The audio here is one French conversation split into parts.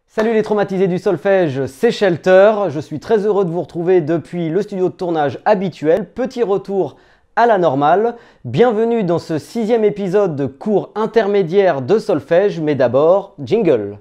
Salut les traumatisés du solfège, c'est Shelter. Je suis très heureux de vous retrouver depuis le studio de tournage habituel. Petit retour à la normale. Bienvenue dans ce 6e épisode de cours intermédiaire de solfège, mais d'abord, jingle.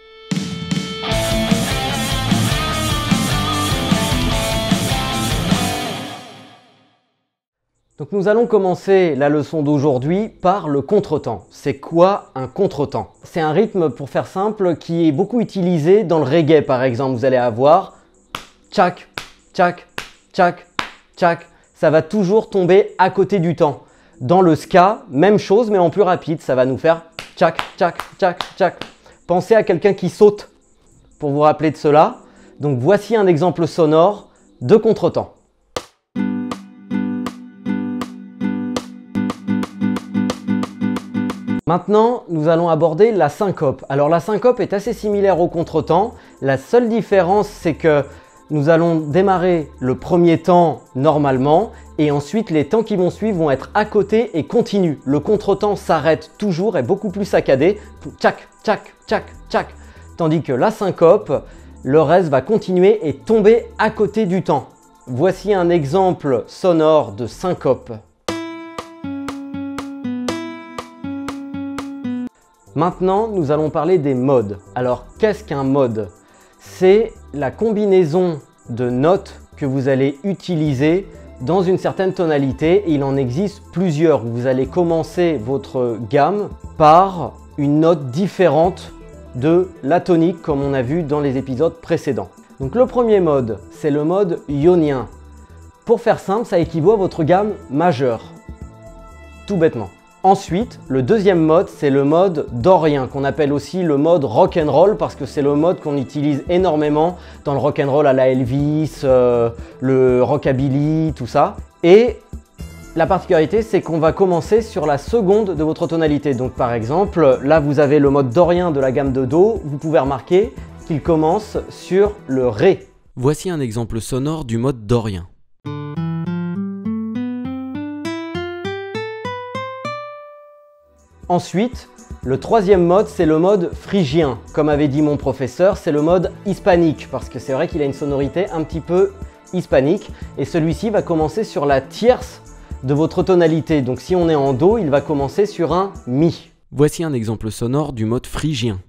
Donc nous allons commencer la leçon d'aujourd'hui par le contretemps. C'est quoi un contretemps? C'est un rythme, pour faire simple, qui est beaucoup utilisé dans le reggae par exemple. Vous allez avoir tchac, tchac, tchac, tchac. Ça va toujours tomber à côté du temps. Dans le ska, même chose mais en plus rapide. Ça va nous faire tchac, tchac, tchac, tchac. Pensez à quelqu'un qui saute pour vous rappeler de cela. Donc voici un exemple sonore de contretemps. Maintenant, nous allons aborder la syncope. Alors la syncope est assez similaire au contretemps. La seule différence, c'est que nous allons démarrer le premier temps normalement et ensuite les temps qui vont suivre vont être à côté et continus. Le contretemps s'arrête toujours, est beaucoup plus saccadé. Tchac, tchac, tchac, tchac. Tandis que la syncope, le reste va continuer et tomber à côté du temps. Voici un exemple sonore de syncope. Maintenant, nous allons parler des modes. Alors, qu'est-ce qu'un mode? C'est la combinaison de notes que vous allez utiliser dans une certaine tonalité. Il en existe plusieurs. Vous allez commencer votre gamme par une note différente de la tonique, comme on a vu dans les épisodes précédents. Donc, le premier mode, c'est le mode ionien. Pour faire simple, ça équivaut à votre gamme majeure. Tout bêtement. Ensuite, le deuxième mode, c'est le mode dorien, qu'on appelle aussi le mode rock'n'roll parce que c'est le mode qu'on utilise énormément dans le rock'n'roll à la Elvis, le rockabilly, tout ça. Et la particularité, c'est qu'on va commencer sur la seconde de votre tonalité. Donc par exemple, là vous avez le mode dorien de la gamme de Do, vous pouvez remarquer qu'il commence sur le Ré. Voici un exemple sonore du mode dorien. Ensuite, le troisième mode, c'est le mode phrygien. Comme avait dit mon professeur, c'est le mode hispanique, parce que c'est vrai qu'il a une sonorité un petit peu hispanique. Et celui-ci va commencer sur la tierce de votre tonalité. Donc si on est en Do, il va commencer sur un Mi. Voici un exemple sonore du mode phrygien.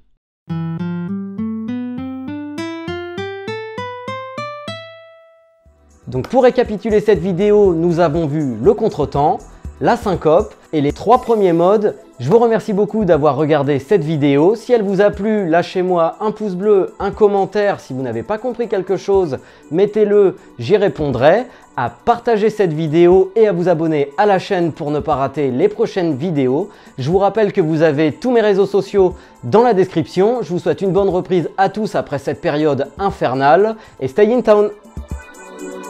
Donc pour récapituler cette vidéo, nous avons vu le contretemps, la syncope et les trois premiers modes. Je vous remercie beaucoup d'avoir regardé cette vidéo. Si elle vous a plu, lâchez-moi un pouce bleu, un commentaire. Si vous n'avez pas compris quelque chose, mettez-le, j'y répondrai. À partager cette vidéo et à vous abonner à la chaîne pour ne pas rater les prochaines vidéos. Je vous rappelle que vous avez tous mes réseaux sociaux dans la description. Je vous souhaite une bonne reprise à tous après cette période infernale et stay in town!